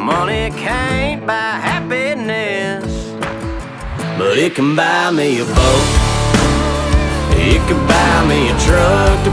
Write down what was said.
Money can't buy happiness, but it can buy me a boat. It can buy me a truck